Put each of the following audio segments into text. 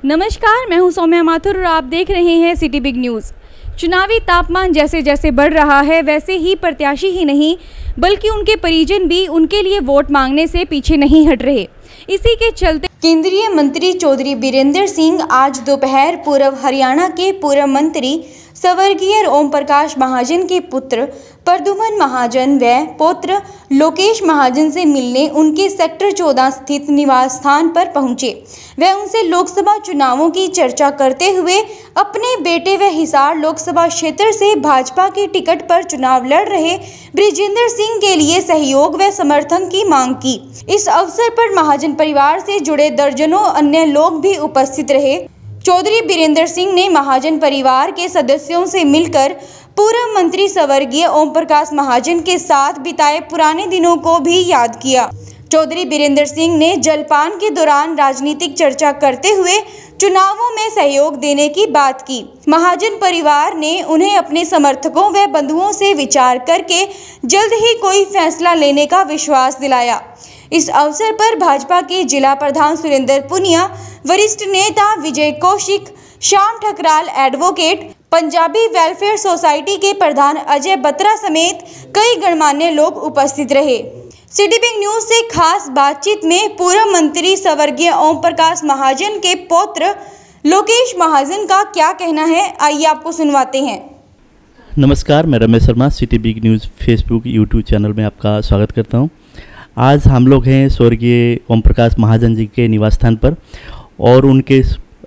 नमस्कार, मैं हूं सौम्या माथुर और आप देख रहे हैं सिटी बिग न्यूज़। चुनावी तापमान जैसे जैसे बढ़ रहा है वैसे ही प्रत्याशी ही नहीं बल्कि उनके परिजन भी उनके लिए वोट मांगने से पीछे नहीं हट रहे। इसी के चलते केंद्रीय मंत्री चौधरी बीरेंद्र सिंह आज दोपहर पूर्व हरियाणा के पूर्व मंत्री स्वर्गीय ओम प्रकाश महाजन के पुत्र प्रद्युमन महाजन व पौत्र लोकेश महाजन से मिलने उनके सेक्टर 14 स्थित निवास स्थान पर पहुंचे। वे उनसे लोकसभा चुनावों की चर्चा करते हुए अपने बेटे व हिसार लोकसभा क्षेत्र से भाजपा के टिकट पर चुनाव लड़ रहे बृजेंद्र सिंह के लिए सहयोग व समर्थन की मांग की। इस अवसर पर महाजन परिवार से जुड़े दर्जनों अन्य लोग भी उपस्थित रहे। चौधरी बीरेंद्र सिंह ने महाजन परिवार के सदस्यों से मिलकर पूर्व मंत्री स्वर्गीय ओम प्रकाश महाजन के साथ बिताए पुराने दिनों को भी याद किया। चौधरी बीरेंद्र सिंह ने जलपान के दौरान राजनीतिक चर्चा करते हुए चुनावों में सहयोग देने की बात की। महाजन परिवार ने उन्हें अपने समर्थकों व बंधुओं से विचार करके जल्द ही कोई फैसला लेने का विश्वास दिलाया। इस अवसर पर भाजपा के जिला प्रधान सुरेंद्र पुनिया, वरिष्ठ नेता Vijay Kaushik, Shyam Thakral advocate, Punjabi welfare society के प्रधान अजय बत्रा समेत कई गणमान्य लोग उपस्थित रहे। सिटी बिग न्यूज से खास बातचीत में पूर्व मंत्री स्वर्गीय ओम प्रकाश महाजन के पौत्र लोकेश महाजन का क्या कहना है, आइए आपको सुनवाते हैं। नमस्कार, मैं Ramesh Sharma city big news Facebook YouTube channel में आपका स्वागत करता हूं। आज हम लोग हैं स्वर्गीय ओम प्रकाश महाजन जी के निवास स्थान पर और उनके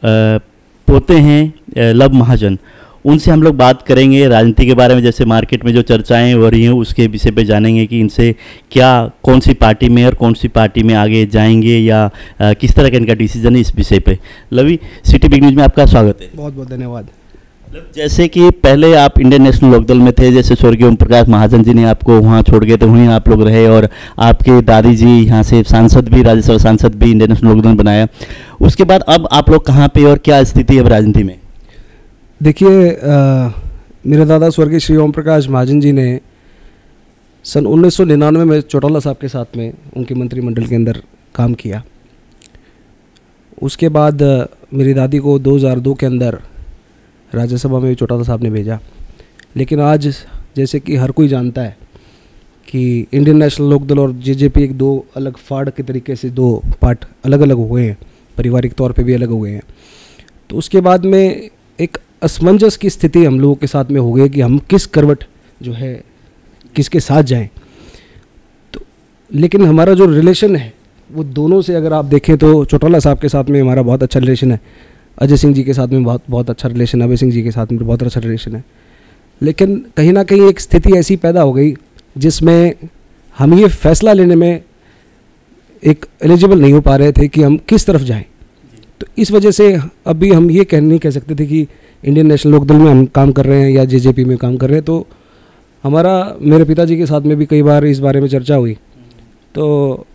पोते हैं लव महाजन। उनसे हम लोग बात करेंगे राजनीति के बारे में, जैसे मार्केट में जो चर्चाएं हो रही हैं उसके विषय पे जानेंगे कि इनसे क्या, कौन सी पार्टी में और कौन सी पार्टी में आगे जाएंगे या किस तरह का इनका डिसीजन है इस विषय पे। लवी, सिटी बिग न्यूज़ में आपका स्वागत है। बहुत बहुत धन्यवाद। जैसे कि पहले आप इंडियन नेशनल लोकदल में थे, जैसे स्वर्गीय ओम प्रकाश महाजन जी ने आपको वहाँ छोड़ गए थे, वहीं आप लोग रहे और आपके दादी जी यहाँ से सांसद भी, राज्यसभा सांसद भी इंडियन नेशनल लोकदल बनाया। उसके बाद अब आप लोग कहाँ पे और क्या स्थिति है अब राजनीति में? देखिए, मेरे दादा स्वर्गीय श्री ओम प्रकाश महाजन जी ने सन 1999 में चौटाला साहब के साथ में उनके मंत्रिमंडल के अंदर काम किया। उसके बाद मेरी दादी को 2002 के अंदर राज्यसभा में चौटाला साहब ने भेजा। लेकिन आज जैसे कि हर कोई जानता है कि इंडियन नेशनल लोकदल और जेजेपी एक दो अलग फाड़ के तरीके से दो पार्ट अलग अलग हुए हैं, पारिवारिक तौर पे भी अलग हुए हैं। तो उसके बाद में एक असमंजस की स्थिति हम लोगों के साथ में हो गई कि हम किस करवट जो है किसके साथ जाएं। तो लेकिन हमारा जो रिलेशन है वो दोनों से अगर आप देखें तो चौटाला साहब के साथ में हमारा बहुत अच्छा रिलेशन है, अजय सिंह जी के साथ में बहुत अच्छा रिलेशन है, अभय सिंह जी के साथ में बहुत अच्छा रिलेशन है। लेकिन कहीं ना कहीं एक स्थिति ऐसी पैदा हो गई जिसमें हम ये फैसला लेने में एक एलिजिबल नहीं हो पा रहे थे कि हम किस तरफ जाएं। तो इस वजह से अभी हम ये नहीं कह सकते थे कि इंडियन नेशनल लोकदल में हम काम कर रहे हैं या जेजेपी में काम कर रहे हैं। तो हमारा मेरे पिताजी के साथ में भी कई बार इस बारे में चर्चा हुई। तो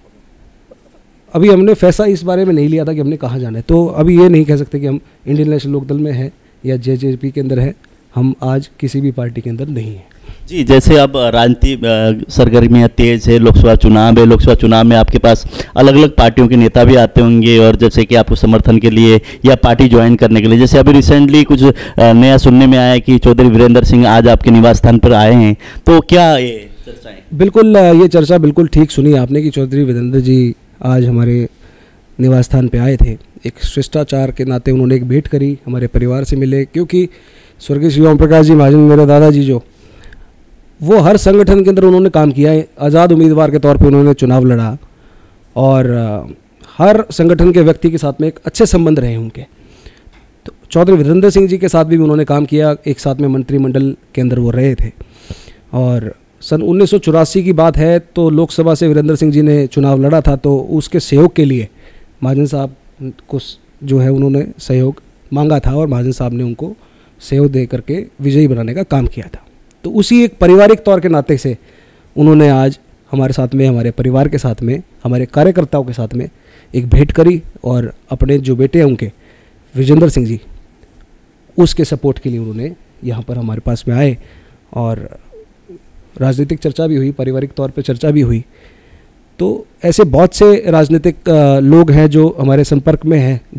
अभी हमने फैसला इस बारे में नहीं लिया था कि हमने कहाँ जाना है। तो अभी ये नहीं कह सकते कि हम इंडियन नेशनल लोकदल में हैं या जेजेपी के अंदर है। हम आज किसी भी पार्टी के अंदर नहीं हैं। जी, जैसे अब राजनीति सरगर्मियाँ तेज है, लोकसभा चुनाव है, लोकसभा चुनाव में आपके पास अलग अलग पार्टियों के नेता भी आते होंगे और जैसे कि आपको समर्थन के लिए या पार्टी ज्वाइन करने के लिए, जैसे अभी रिसेंटली कुछ नया सुनने में आया कि चौधरी वीरेंद्र सिंह आज आपके निवास स्थान पर आए हैं, तो क्या ये चर्चा है? बिल्कुल, ये चर्चा बिल्कुल ठीक सुनी आपने कि चौधरी वीरेंद्र जी आज हमारे निवास स्थान पर आए थे। एक शिष्टाचार के नाते उन्होंने एक भेंट करी, हमारे परिवार से मिले, क्योंकि स्वर्गीय श्री ओम प्रकाश जी महाजन मेरे दादाजी जो वो हर संगठन के अंदर उन्होंने काम किया है। आज़ाद उम्मीदवार के तौर पे उन्होंने चुनाव लड़ा और हर संगठन के व्यक्ति के साथ में एक अच्छे संबंध रहे उनके। तो चौधरी वीरेंद्र सिंह जी के साथ भी उन्होंने काम किया, एक साथ में मंत्रिमंडल के अंदर वो रहे थे। और सन 1984 की बात है तो लोकसभा से वीरेंद्र सिंह जी ने चुनाव लड़ा था, तो उसके सहयोग के लिए महाजन साहब को जो है उन्होंने सहयोग मांगा था और महाजन साहब ने उनको सहयोग दे करके विजयी बनाने का काम किया था। तो उसी एक पारिवारिक तौर के नाते से उन्होंने आज हमारे साथ में, हमारे परिवार के साथ में, हमारे कार्यकर्ताओं के साथ में एक भेंट करी और अपने जो बेटे हैं उनके विजेंद्र सिंह जी, उसके सपोर्ट के लिए उन्होंने यहाँ पर हमारे पास में आए और राजनीतिक चर्चा भी हुई, पारिवारिक तौर पे चर्चा भी हुई। तो ऐसे बहुत से राजनीतिक लोग हैं जो हमारे संपर्क में हैं, जो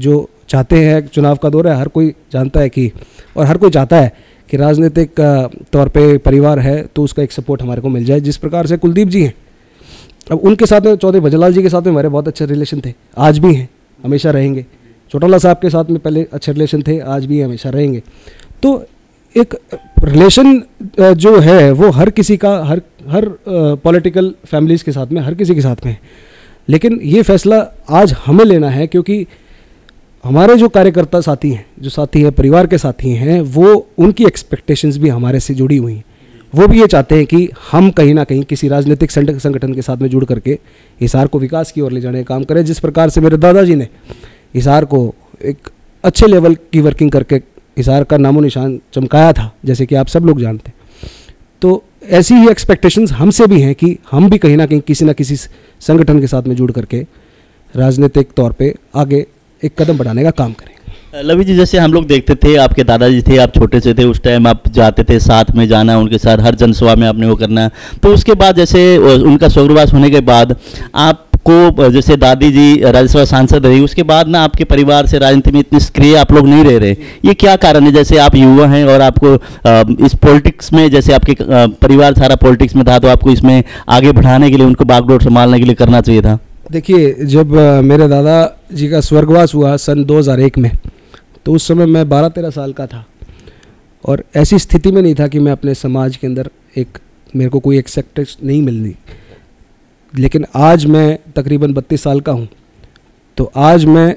चाहते हैं, चुनाव का दौर है, हर कोई जानता है कि, और हर कोई चाहता है कि राजनीतिक तौर पे परिवार है तो उसका एक सपोर्ट हमारे को मिल जाए। जिस प्रकार से कुलदीप जी हैं, अब उनके साथ में चौधरी भजनलाल जी के साथ में हमारे बहुत अच्छे रिलेशन थे, आज भी हैं, हमेशा रहेंगे। चौटाला साहब के साथ में पहले अच्छे रिलेशन थे, आज भी हमेशा रहेंगे। तो एक रिलेशन जो है वो हर किसी का, हर पॉलिटिकल फैमिलीज़ के साथ में, हर किसी के साथ में है। लेकिन ये फैसला आज हमें लेना है, क्योंकि हमारे जो कार्यकर्ता साथी हैं, जो साथी हैं, परिवार के साथी हैं, वो उनकी एक्सपेक्टेशंस भी हमारे से जुड़ी हुई हैं। वो भी ये चाहते हैं कि हम कहीं ना कहीं किसी राजनीतिक संगठन के साथ में जुड़ करके हिसार को विकास की ओर ले जाने का काम करें। जिस प्रकार से मेरे दादाजी ने हिसार को एक अच्छे लेवल की वर्किंग करके हिसार का नामो निशान चमकाया था, जैसे कि आप सब लोग जानते हैं, तो ऐसी ही एक्सपेक्टेशंस हमसे भी हैं कि हम भी कहीं ना कहीं किसी न किसी संगठन के साथ में जुड़ करके राजनीतिक तौर पे आगे एक कदम बढ़ाने का काम करें। लवी जी, जैसे हम लोग देखते थे, आपके दादाजी थे, आप छोटे से थे उस टाइम, आप जाते थे साथ में जाना, उनके साथ हर जनसभा में आपने वो करना। तो उसके बाद जैसे उनका स्वर्गवास होने के बाद आपको, जैसे दादी जी राज्यसभा सांसद रही, उसके बाद ना आपके परिवार से राजनीति में इतनी सक्रिय आप लोग नहीं रह रहे, ये क्या कारण है? जैसे आप युवा हैं और आपको इस पॉलिटिक्स में, जैसे आपके परिवार सारा पॉलिटिक्स में था, तो आपको इसमें आगे बढ़ाने के लिए, उनको बागडोर संभालने के लिए करना चाहिए था। देखिए, जब मेरे दादा जी का स्वर्गवास हुआ सन 2001 में, तो उस समय मैं 12-13 साल का था और ऐसी स्थिति में नहीं था कि मैं अपने समाज के अंदर मेरे को कोई एक्सेप्टेंस नहीं मिल रही। लेकिन आज मैं तकरीबन 32 साल का हूँ, तो आज मैं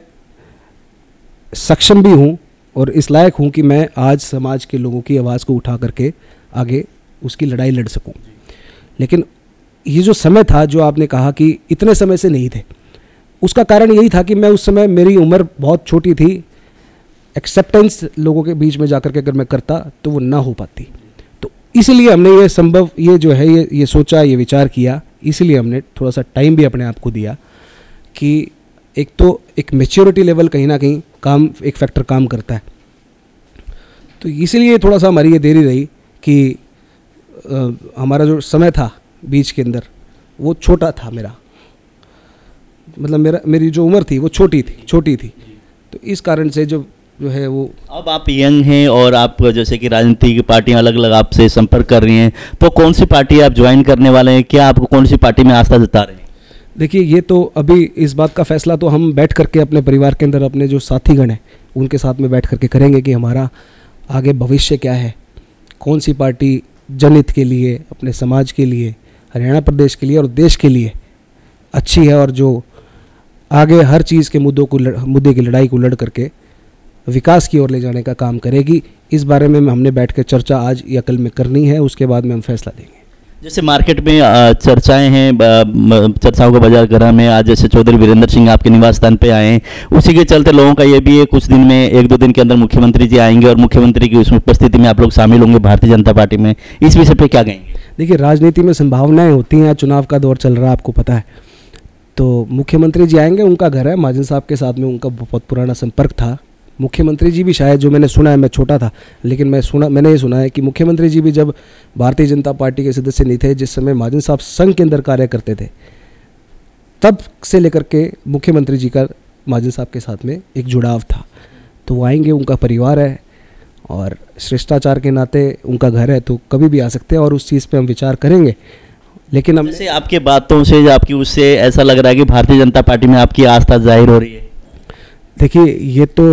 सक्षम भी हूँ और इस लायक हूँ कि मैं आज समाज के लोगों की आवाज़ को उठा करके आगे उसकी लड़ाई लड़ सकूँ। लेकिन ये जो समय था, जो आपने कहा कि इतने समय से नहीं थे, उसका कारण यही था कि मैं उस समय, मेरी उम्र बहुत छोटी थी, एक्सेप्टेंस लोगों के बीच में जाकर के अगर मैं करता तो वो ना हो पाती। तो इसलिए हमने ये जो है ये सोचा, ये विचार किया, इसलिए हमने थोड़ा सा टाइम भी अपने आप को दिया कि एक तो एक मैच्योरिटी लेवल कहीं ना कहीं एक फैक्टर काम करता है। तो इसलिए थोड़ा सा हमारी ये देरी रही कि हमारा जो समय था बीच के अंदर वो छोटा था, मेरी जो उम्र थी वो छोटी थी। तो इस कारण से जो है वो, अब आप यंग हैं और आप जैसे कि राजनीति की पार्टियां अलग अलग आपसे संपर्क कर रही हैं, तो कौन सी पार्टी आप ज्वाइन करने वाले हैं? क्या आपको कौन सी पार्टी में आस्था जता रहे हैं? देखिए, ये तो अभी इस बात का फैसला तो हम बैठ करके अपने परिवार के अंदर अपने जो साथीगण हैं उनके साथ में बैठ करके करेंगे कि हमारा आगे भविष्य क्या है, कौन सी पार्टी जनहित के लिए, अपने समाज के लिए, हरियाणा प्रदेश के लिए और देश के लिए अच्छी है, और जो आगे हर चीज़ के मुद्दे की लड़ाई को लड़ करके विकास की ओर ले जाने का काम करेगी। इस बारे में हमने बैठ कर चर्चा आज या कल में करनी है, उसके बाद में हम फैसला देंगे। जैसे मार्केट में चर्चाएं हैं, चर्चाओं का बाजार गर्म है। आज जैसे चौधरी वीरेंद्र सिंह आपके निवास स्थान पे आए हैं, उसी के चलते लोगों का ये भी है कुछ दिन में, 1-2 दिन के अंदर मुख्यमंत्री जी आएंगे और मुख्यमंत्री की उसमें उपस्थिति में आप लोग शामिल होंगे भारतीय जनता पार्टी में। इस विषय पे क्या कहेंगे? देखिए, राजनीति में संभावनाएं होती हैं, चुनाव का दौर चल रहा है, आपको पता है। तो मुख्यमंत्री जी आएंगे, उनका घर है, महाजन साहब के साथ में उनका बहुत पुराना संपर्क था। मुख्यमंत्री जी भी शायद, जो मैंने सुना है, मैं छोटा था लेकिन मैंने ये सुना है कि मुख्यमंत्री जी भी जब भारतीय जनता पार्टी के सदस्य नहीं थे, जिस समय महाजन साहब संघ के अंदर कार्य करते थे, तब से लेकर के मुख्यमंत्री जी का महाजन साहब के साथ में एक जुड़ाव था। तो वो आएंगे, उनका परिवार है और शिष्टाचार के नाते उनका घर है, तो कभी भी आ सकते हैं और उस चीज़ पर हम विचार करेंगे। लेकिन हम जैसे आपके बातों से, आपकी उससे ऐसा लग रहा है कि भारतीय जनता पार्टी में आपकी आस्था जाहिर हो रही है। देखिए, ये तो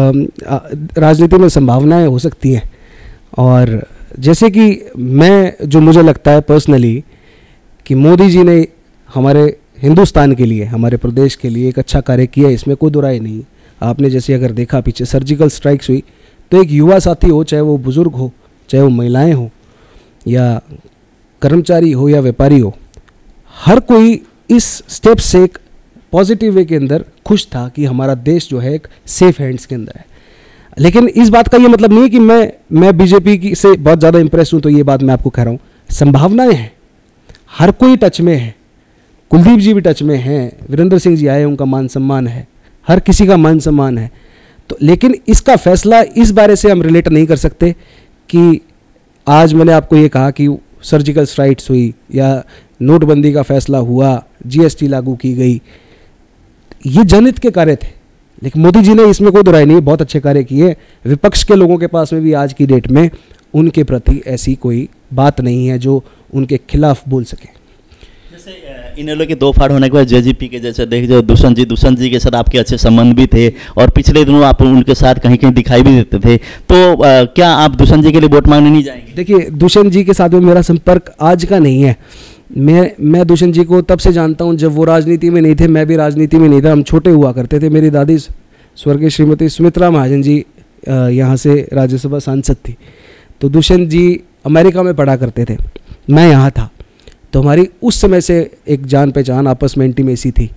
राजनीति में संभावनाएं हो सकती हैं, और जैसे कि मुझे लगता है पर्सनली कि मोदी जी ने हमारे हिंदुस्तान के लिए, हमारे प्रदेश के लिए एक अच्छा कार्य किया, इसमें कोई दो राय नहीं। आपने जैसे अगर देखा, पीछे सर्जिकल स्ट्राइक्स हुई, तो एक युवा साथी हो, चाहे वो बुज़ुर्ग हो, चाहे वो महिलाएं हो, या कर्मचारी हो या व्यापारी हो, हर कोई इस स्टेप से एक पॉजिटिव वे के अंदर खुश था कि हमारा देश जो है एक सेफ हैंड्स के अंदर है। लेकिन इस बात का ये मतलब नहीं है कि मैं बीजेपी की से बहुत ज़्यादा इंप्रेस हूँ, तो ये बात मैं आपको कह रहा हूँ। संभावनाएं हैं, हर कोई टच में है, कुलदीप जी भी टच में हैं, वीरेंद्र सिंह जी आए, उनका मान सम्मान है, हर किसी का मान सम्मान है। तो लेकिन इसका फैसला इस बारे से हम रिलेट नहीं कर सकते कि आज मैंने आपको ये कहा कि सर्जिकल स्ट्राइक्स हुई या नोटबंदी का फैसला हुआ, जीएसटी लागू की गई, ये जनहित के कार्य थे। लेकिन मोदी जी ने इसमें कोई दुराई नहीं, बहुत अच्छे कार्य किए। विपक्ष के लोगों के पास में भी आज की डेट में उनके प्रति ऐसी कोई बात नहीं है जो उनके खिलाफ बोल सके। जैसे इन लोगों के दो फाड़ होने के बाद जेजेपी के जैसे देख जो दुष्यंत जी के साथ आपके अच्छे संबंध भी थे और पिछले दिनों आप उनके साथ कहीं कहीं दिखाई भी देते थे, तो क्या आप दुष्यंत जी के लिए वोट मांगने नहीं जाएंगे? देखिए, दुष्यंत जी के साथ में मेरा संपर्क आज का नहीं है। मैं दुष्यंत जी को तब से जानता हूं जब वो राजनीति में नहीं थे, मैं भी राजनीति में नहीं था। हम छोटे हुआ करते थे। मेरी दादी स्वर्गीय श्रीमती सुमित्रा महाजन जी यहाँ से राज्यसभा सांसद थी, तो दुष्यंत जी अमेरिका में पढ़ा करते थे, मैं यहाँ था, तो हमारी उस समय से एक जान पहचान, आपस में इंटीमेसी थी।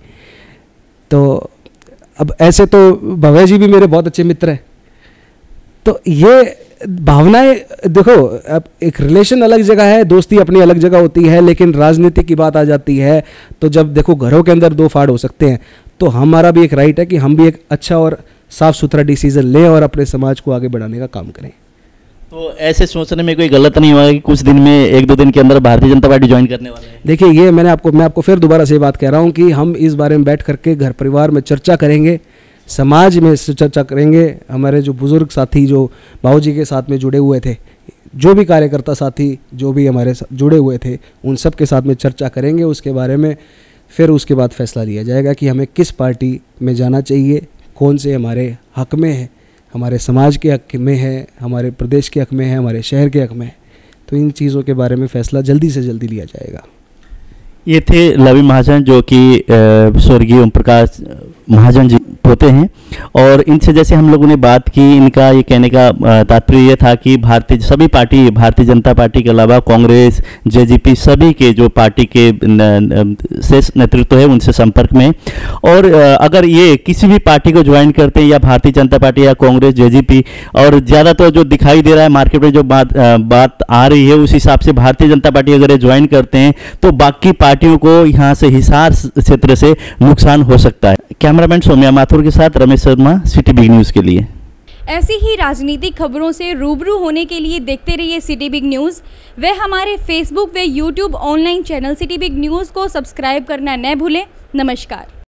तो अब ऐसे तो भव्य जी भी मेरे बहुत अच्छे मित्र हैं। तो ये भावनाएं देखो, अब एक रिलेशन अलग जगह है, दोस्ती अपनी अलग जगह होती है, लेकिन राजनीति की बात आ जाती है तो जब देखो घरों के अंदर दो फाड़ हो सकते हैं, तो हमारा भी एक राइट है कि हम भी एक अच्छा और साफ सुथरा डिसीजन लें और अपने समाज को आगे बढ़ाने का काम करें। तो ऐसे सोचने में कोई गलत नहीं होगा कि कुछ दिन में 1-2 दिन के अंदर भारतीय जनता पार्टी ज्वाइन करने वाले हैं? देखिए, ये मैं आपको फिर दोबारा से बात कह रहा हूँ कि हम इस बारे में बैठ करके घर परिवार में चर्चा करेंगे, समाज में चर्चा करेंगे। हमारे जो बुजुर्ग साथी जो बाबूजी के साथ में जुड़े हुए थे, जो भी कार्यकर्ता साथी जो भी हमारे जुड़े हुए थे, उन सब के साथ में चर्चा करेंगे। उसके बारे में फिर उसके बाद फैसला लिया जाएगा कि हमें किस पार्टी में जाना चाहिए, कौन से हमारे हक में है, हमारे समाज के हक में है, हमारे प्रदेश के हक में है, हमारे शहर के हक में है। तो इन चीज़ों के बारे में फैसला जल्दी से जल्दी लिया जाएगा। ये थे लवी महाजन, जो कि स्वर्गीय ओम प्रकाश महाजन जी होते हैं, और इनसे जैसे हम लोगों ने बात की, इनका ये कहने का तात्पर्य ये था कि सभी पार्टी, भारतीय जनता पार्टी के अलावा कांग्रेस, जेजेपी, सभी के जो पार्टी के शेष नेतृत्व है उनसे संपर्क में, और अगर ये किसी भी पार्टी को ज्वाइन करते हैं, या भारतीय जनता पार्टी या कांग्रेस, जेजेपी, और ज़्यादातर जो दिखाई दे रहा है मार्केट में जो बात आ रही है, उस हिसाब से भारतीय जनता पार्टी अगर ये ज्वाइन करते हैं तो बाकी पार्टियों को यहाँ से हिसार क्षेत्र से नुकसान हो सकता है। कैमरामैन सौम्या माथुर के साथ Ramesh Sharma, city big news के लिए। ऐसी ही राजनीतिक खबरों से रूबरू होने के लिए देखते रहिए सिटी बिग न्यूज़। वे हमारे फेसबुक व YouTube online channel city big news को सब्सक्राइब करना न भूलें। नमस्कार।